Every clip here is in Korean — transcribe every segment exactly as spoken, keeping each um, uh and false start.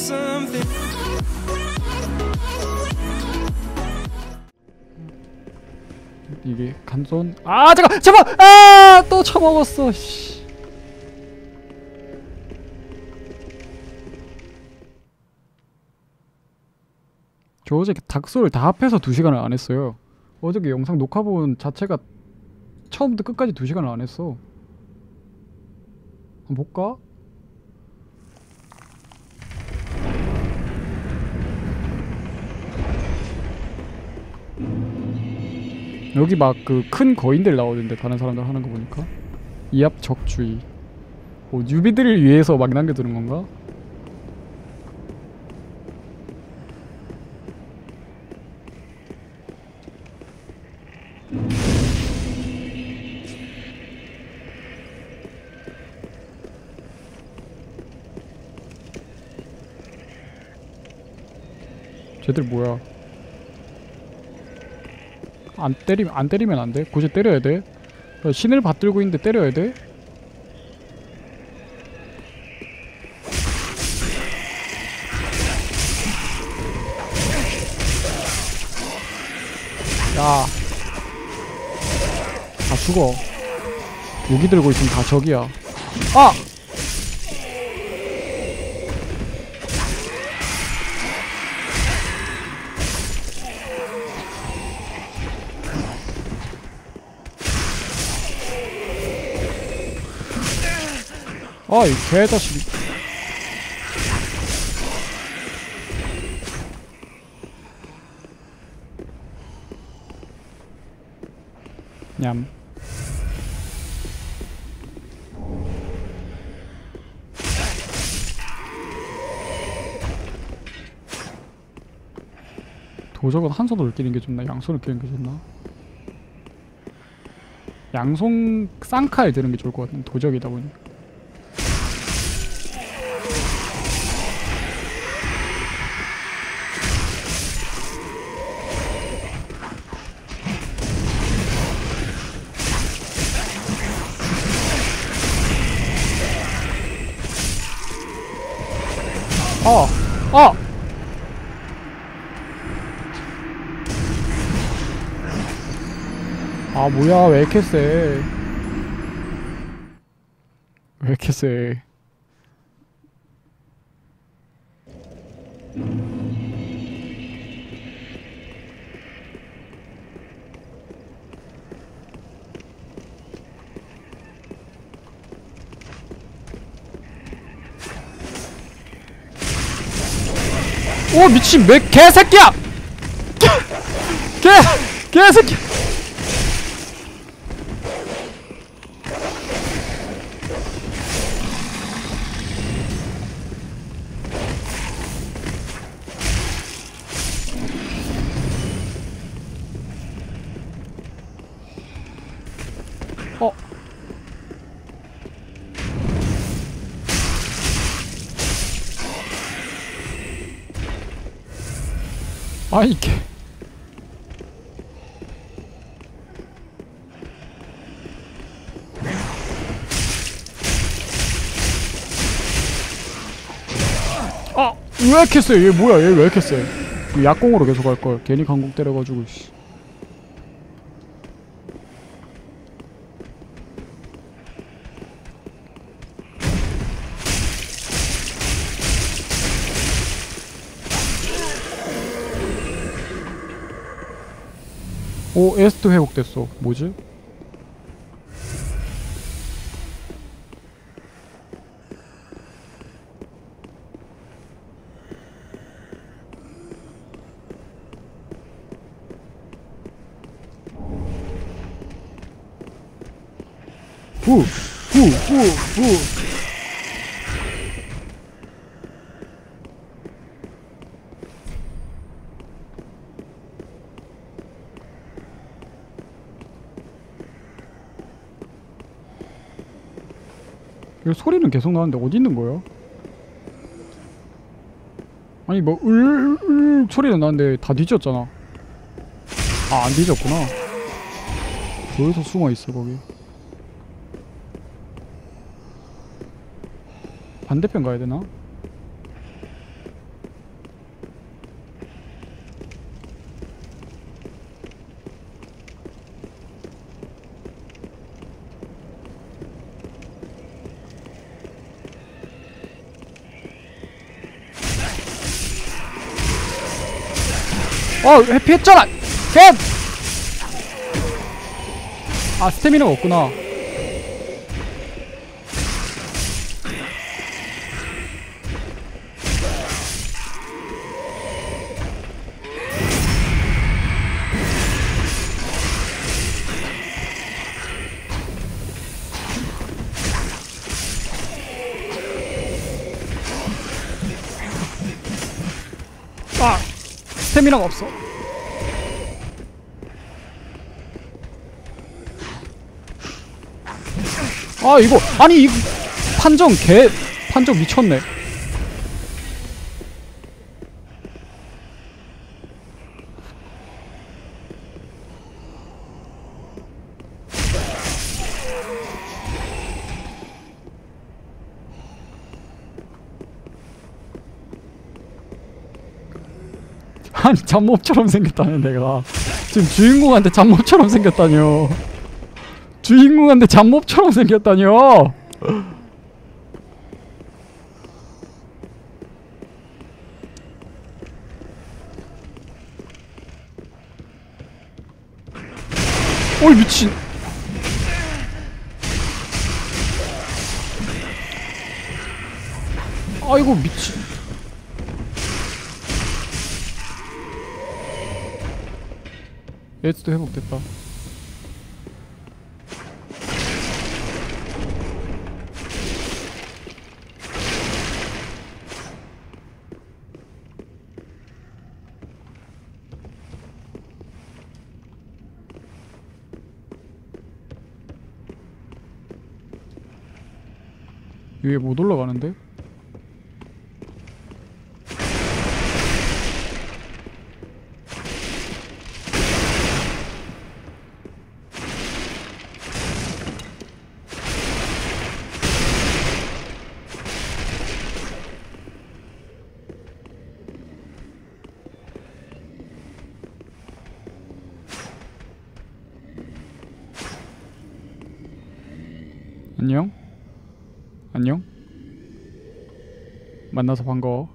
something. 이게 간손. 아 잠깐 잠깐 아또 처먹었어. 씨. 저 어제 닥소를 다 합해서 두 시간을 안 했어요. 어저께 영상 녹화본 자체가 처음부터 끝까지 두 시간을 안 했어. 한번 볼까? 여기 막 그 큰 거인들 나오는데 다른 사람들 하는 거 보니까 이합 적주의. 뭐 뉴비들을 위해서 막 남겨두는 건가? 쟤들 뭐야? 안 때리면 안 때리면 안 돼? 굳이 때려야 돼? 신을 받들고 있는데 때려야 돼? 야, 다 죽어. 무기 들고 있으면 다 적이야. 아! 아, 이 개자식. 냠. 도적은 한 손으로 끼는 게 좋나? 양손으로 끼는 게 좋나? 양손 쌍칼 드는 게 좋을 것 같은데 도적이다 보니까. 아! 아! 아 뭐야 왜 이렇게 세? 왜 이렇게 세? 오 미친 매 개새끼야! 개! 개새끼! 어? 아 이게 아! 왜 이렇게 세? 얘 뭐야 얘 왜 이렇게 세? 약공으로 계속 할걸. 괜히 강공 때려가지고 씨. 오 에스트 회복됐어. 뭐지? 후! 후! 후! 후! 이거 소리는 계속 나는데 어디 있는 거야? 아니 뭐 을을 소리는 나는데 다 뒤졌잖아. 아 안 뒤졌구나. 어디서 숨어 있어 거기. 반대편 가야 되나? 어 회피했잖아. 겟! 아 스태미나가 없구나. 아! 스태미나가 없어. 아 이거 아니 이거 판정 개 판정 미쳤네. 아니 잡몹처럼 생겼다는 내가 지금 주인공한테 잡몹처럼 생겼다뇨. 주인공한테 잡몹처럼 생겼다뇨. 어이 미친. 아이고 미친. 에이스도 회복됐다. 위에 못 올라가는데? 안녕? 안녕? 만나서 반가워.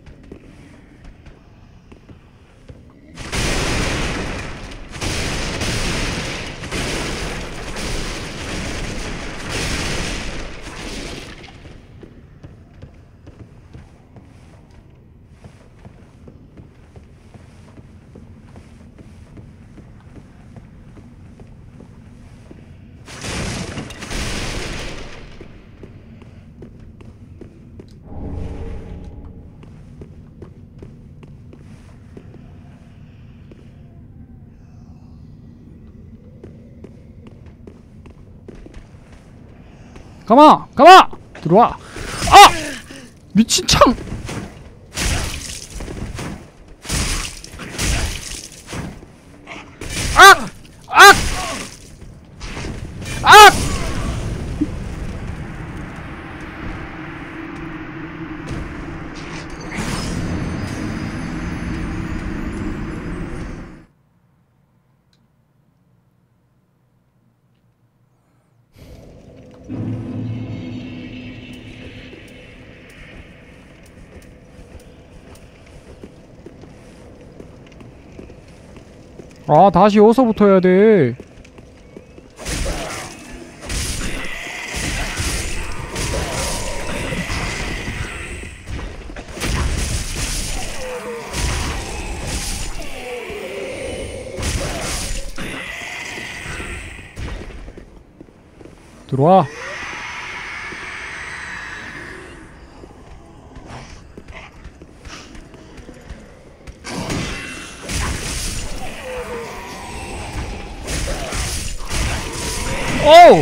가마! 가마! 들어와! 아! 미친 창! 악! 악! 악! 아 다시 여기서부터 해야 돼. 들어와. 오우!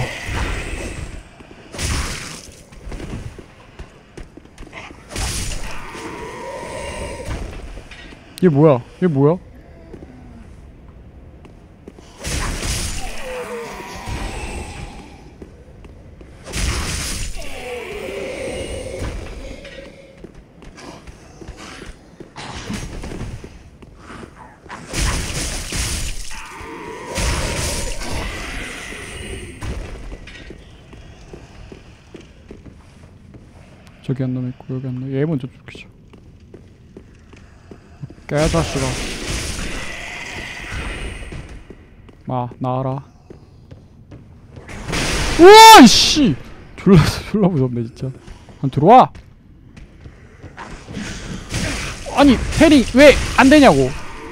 얘 뭐야? 얘 뭐야? 저기 한 놈 있고 여기 한 놈. 얘 먼저 죽이죠. 개자식아. 마 나와라. 우와 이씨 졸라 졸라 무섭네 진짜. 한 들어와. 아니 패링 왜 안되냐고.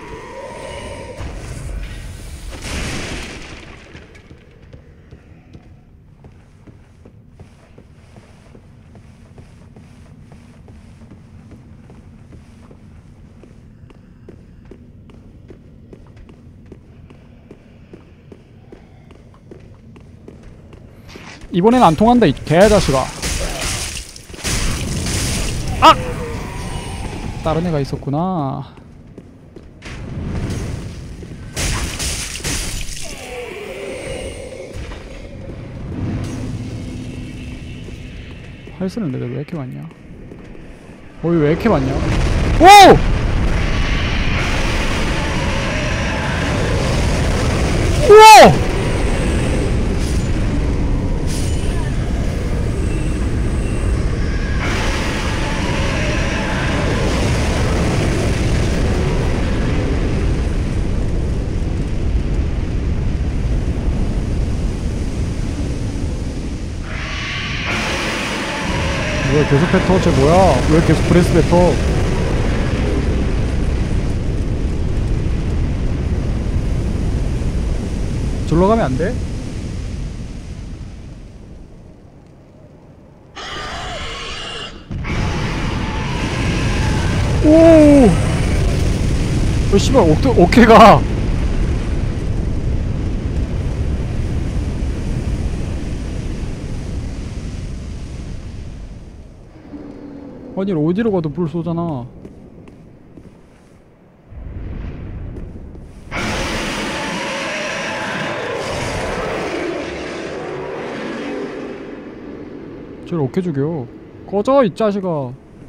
이번엔 안 통한다 이 개자식아. 아! 다른 애가 있었구나. 활 쓰는 애들 왜 이렇게 많냐? 어이 왜 이렇게 많냐? 오! 우와! 왜 계속 뱉어? 쟤 뭐야? 왜 계속 브레스 뱉어? 절로 가면 안 돼? 오! 어, 씨발, 옥, 오케가! 아니, 어디로 가도 불 쏘잖아. 쟤를 어떻게 죽여? 꺼져 이 자식아.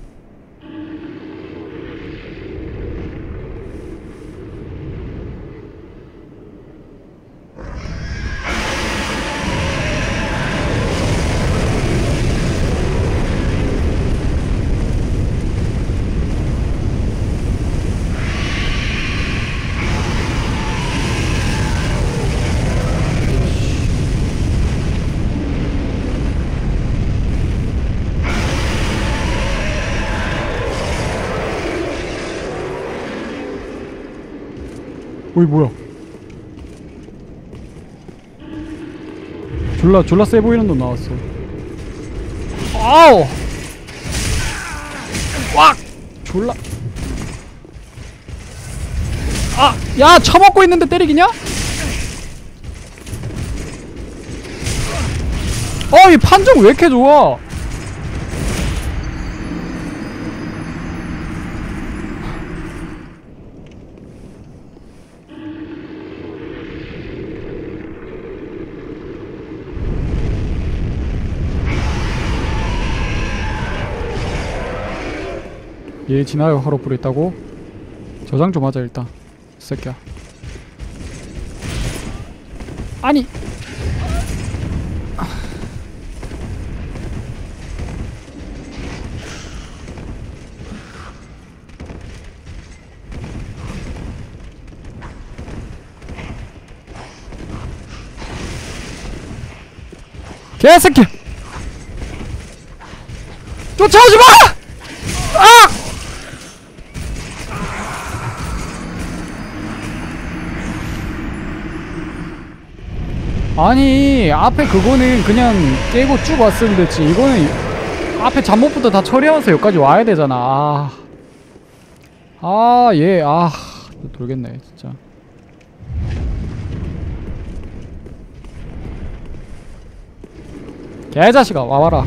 어이 뭐야? 졸라 졸라 세 보이는 놈 나왔어. 아우! 꽉! 졸라. 아! 야! 처먹고 있는데 때리기냐? 어! 이 판정 왜 이렇게 좋아? 얘 지나요 화로불 있다고? 저장 좀 하자 일단. 이 새끼야. 아니! 개새끼! 쫓아오지 마! 아! 아니 앞에 그거는 그냥 깨고 쭉 왔으면 됐지. 이거는 앞에 잠못부터 다 처리하면서 여기까지 와야 되잖아. 아, 아 얘, 아 돌겠네 진짜. 개자식아 와봐라.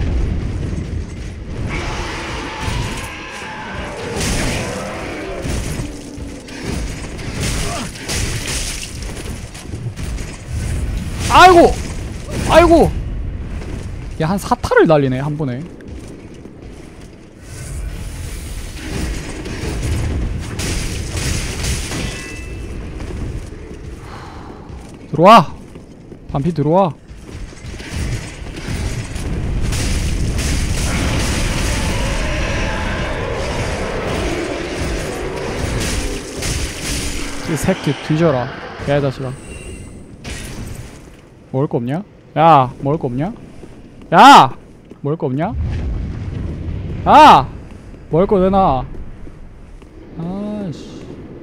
아이고! 아이고! 얘 한 사타를 날리네 한 번에. 들어와! 반피 들어와. 이 새끼 뒤져라 개자식아. 먹을 거 없냐? 야 먹을 거 없냐? 야 먹을 거 없냐? 아 먹을 거 내놔. 아씨.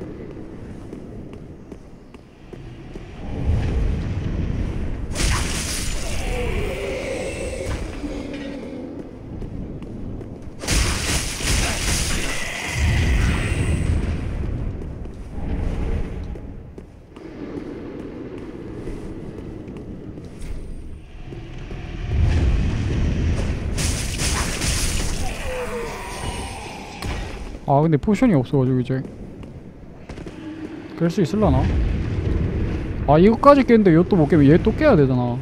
아 근데 포션이 없어가지고 이제 깰 수 있을라나? 아 이거까지 깼는데 얘 또 못 깨면 얘 또 깨야 되잖아.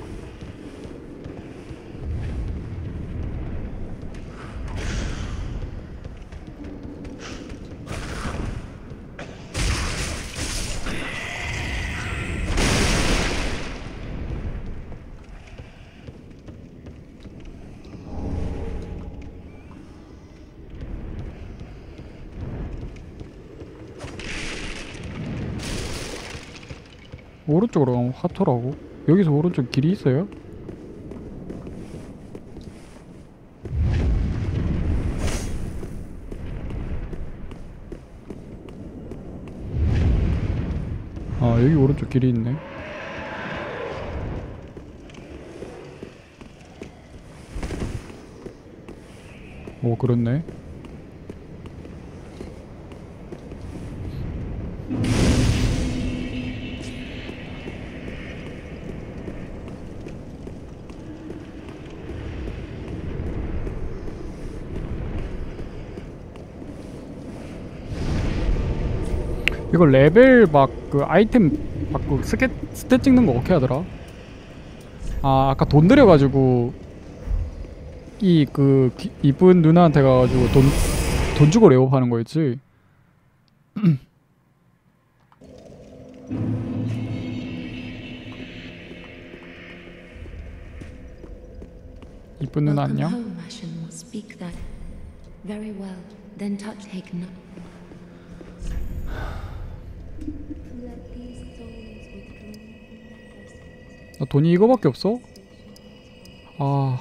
오른쪽으로 가면 하토라고? 여기서 오른쪽 길이 있어요? 아 여기 오른쪽 길이 있네. 오 그렇네. 이거 레벨 막 그 아이템 막 그 스탯 스탯 찍는 거 어떻게 하더라? 아 아까 돈 들여가지고 이 그 이쁜 누나한테 가가지고 돈 돈 주고 레업하는 거였지. 이쁜 누나 안녕. 나 돈이 이거밖에 없어? 아.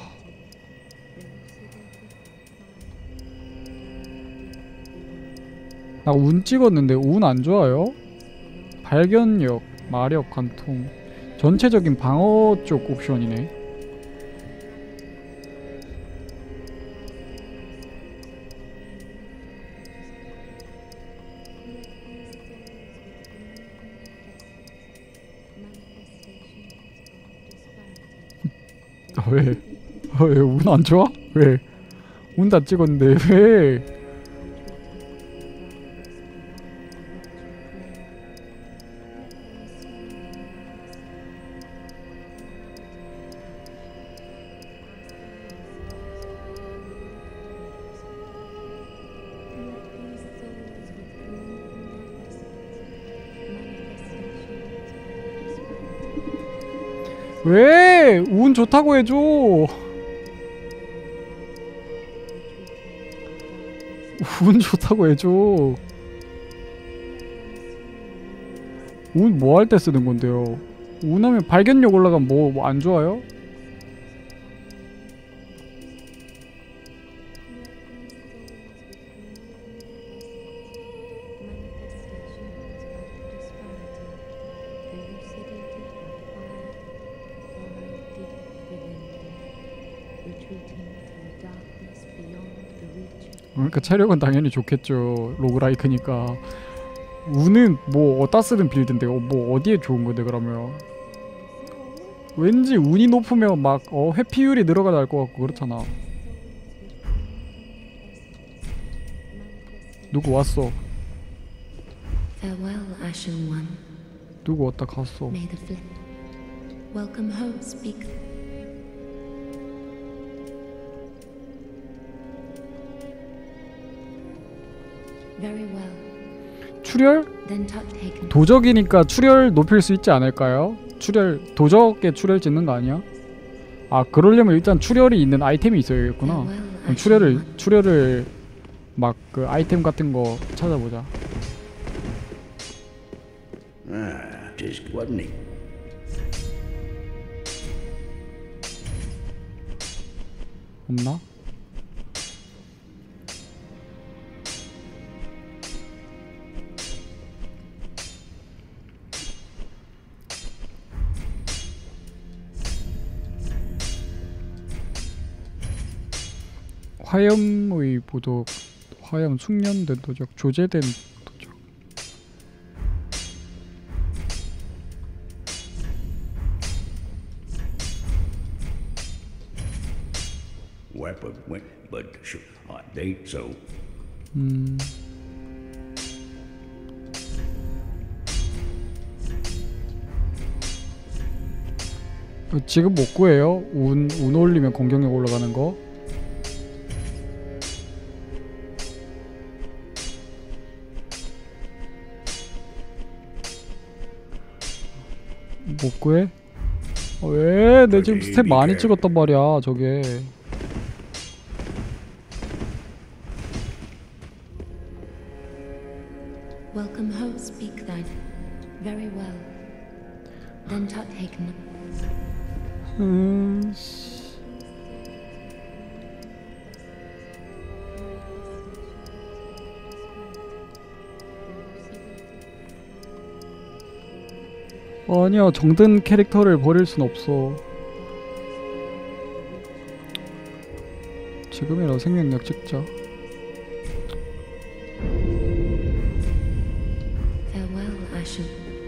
나 운 찍었는데 운 안 좋아요? 발견력, 마력, 관통. 전체적인 방어 쪽 옵션이네. 아, 왜? 아, 왜 운 안 좋아? 왜? 운 다 찍었는데 왜? 왜? 운 좋다고 해줘. 운 좋다고 해줘. 운 뭐 할 때 쓰는 건데요? 운하면 발견력 올라가면 뭐 뭐 안 좋아요? 그러니까 체력은 당연히 좋겠죠. 로그라이크니까. 운은 뭐 어디다 쓰는 빌드인데 어, 뭐 어디에 좋은 건데 그러면. 왠지 운이 높으면 막 어, 회피율이 늘어가 날 것 같고 그렇잖아. 누구 왔어? Farewell, Ashen One. 누구 왔다 갔어? May the flip. Welcome home, speak. Very well. 출혈? Then touch taken. 도적이니까 출혈 높일 수 있지 않을까요? 출혈 도적에 출혈 짓는 거 아니야? 아 그러려면 일단 출혈이 있는 아이템이 있어야겠구나. 그럼 출혈을 출혈을 막 그 아이템 같은 거 찾아보자. Ah, just wasn't he? 없나? 화염의 보석, 화염 숙련된 도적, 조제된 도적. Weapon went, but sh- uh, they so 음. 어, 지금 못 구해요? 운, 운 올리면 공격력 올라가는 거? 못 구해? 어, 왜? 내 지금 스텝 많이 찍었단 말이야, 저게. Welcome ho, speak thine. Very well. Then tot taken. 음... 씨. 아니야, 정든 캐릭터를 버릴 순 없어. 지금이라도 생명력 찍자. Farewell, Ashen.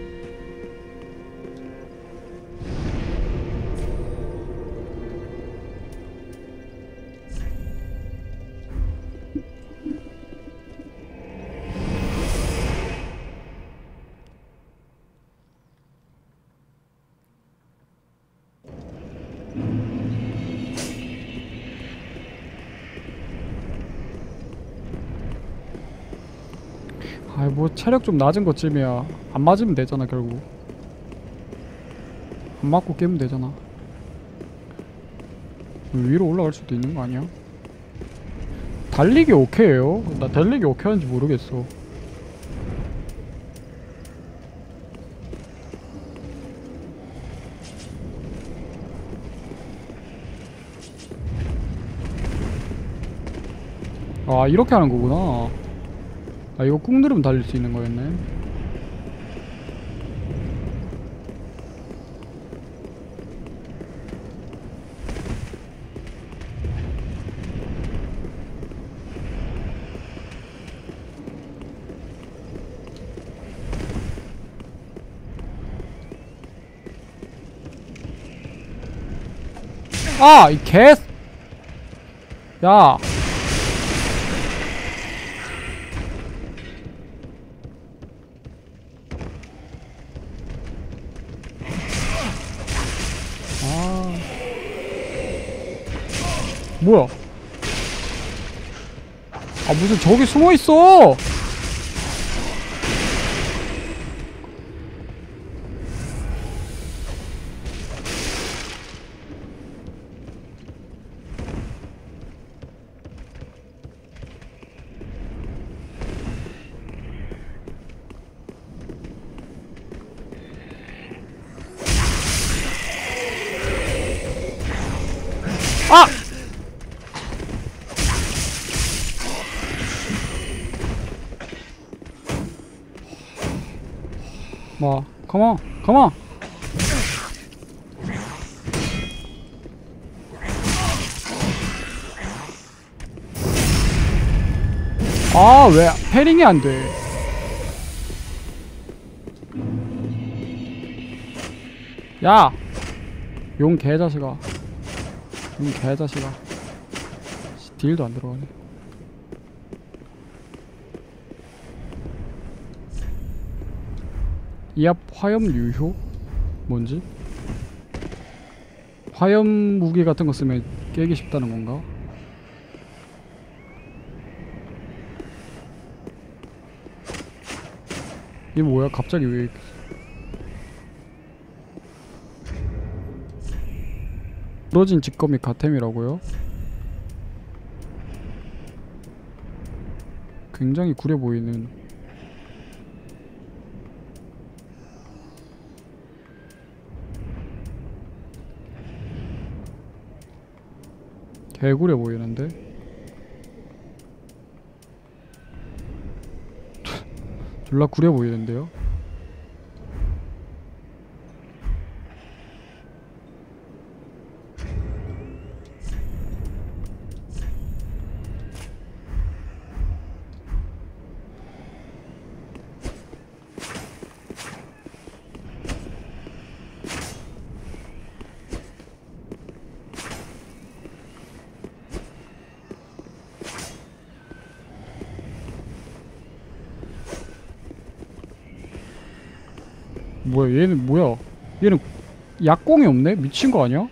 아이 뭐 체력 좀 낮은 것쯤이야. 안 맞으면 되잖아 결국. 안 맞고 깨면 되잖아. 위로 올라갈 수도 있는 거 아니야? 달리기 오케이에요? 나 달리기 오케이 하는지 모르겠어. 아 이렇게 하는 거구나. 아 이거 꾹 누르면 달릴 수 있는 거였네. 아! 이 개! 야! 아... 뭐야? 아 무슨 저기 숨어있어! 아! 뭐, 컴온, 컴온. 아, 왜 패링이 안 돼? 야! 용 개자식아. 용 개자식아. 딜도 안 들어가네. 이압 화염 유효? 뭔지? 화염 무기 같은 거 쓰면 깨기 쉽다는 건가? 이게 뭐야? 갑자기 왜 이렇게... 부러진 직검이 가템이라고요? 굉장히 구려 보이는. 개구려 보이는데? 졸라 구려 보이는데요? 뭐야 얘는 뭐야 얘는 약공이 없네? 미친 거 아니야?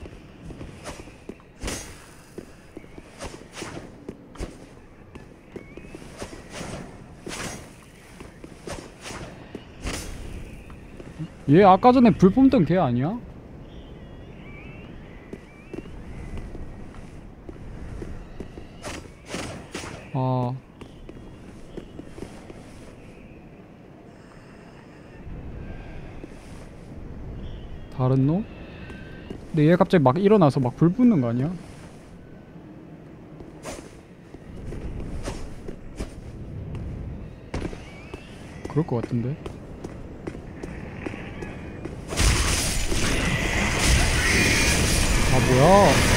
얘 아까 전에 불 뿜던 걔 아니야? 아 다른 놈? 근데 얘 갑자기 막 일어나서 막 불 붙는 거 아니야? 그럴 것 같은데? 아 뭐야?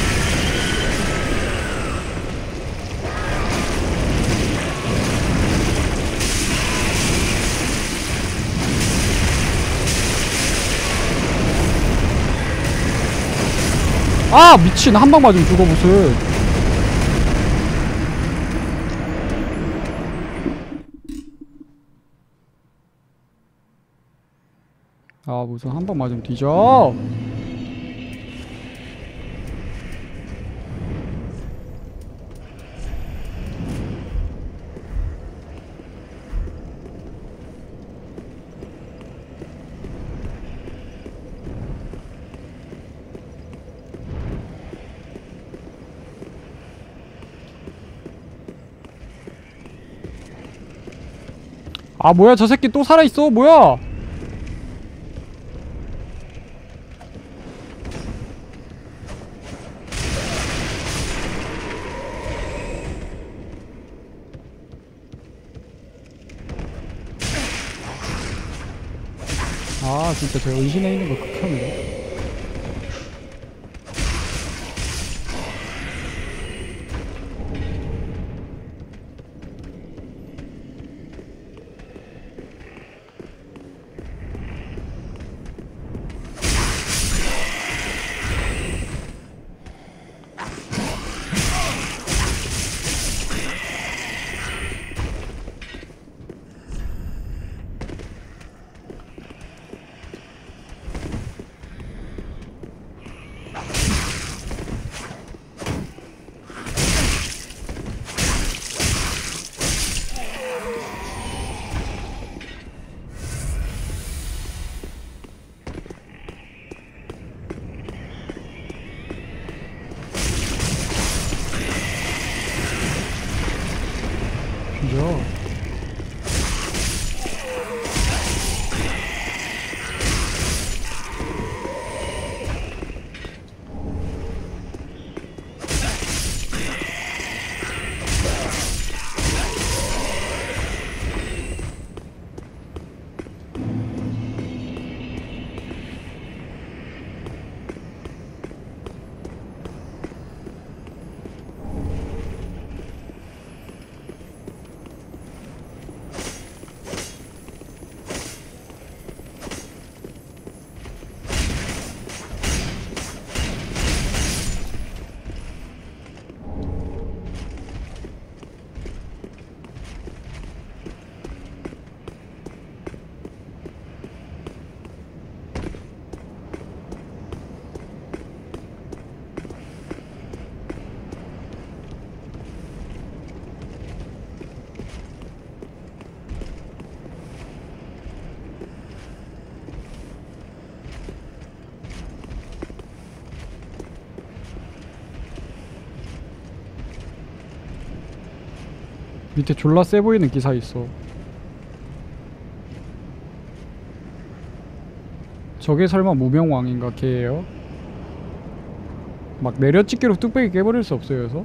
아 미친 한 방 맞으면 죽어 무슨. 아 무슨 한 방 맞으면 뒤져. 아 뭐야 저 새끼 또 살아있어 뭐야. 아 진짜 제가 의심해 있는 거 극혐이네. 그죠? 밑에 졸라 세 보이는 기사 있어. 저게 설마 무명왕인가 걔예요? 막 내려찍기로 뚝배기 깨버릴 수 없어요 여기서?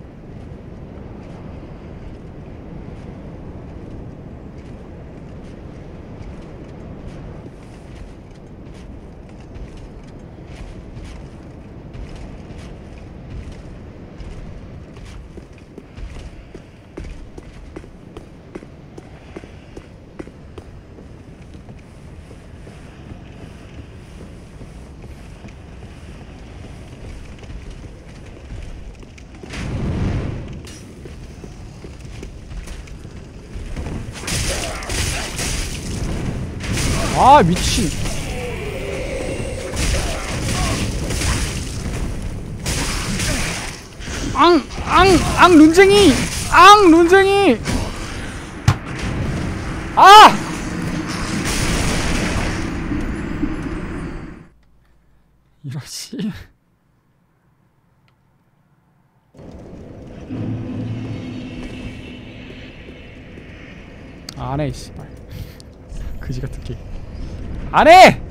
아 미친. 앙! 앙! 앙 룬쟁이! 앙 룬쟁이! 아! 이러시. 안해 씨발. 그지 같은 게. 안해!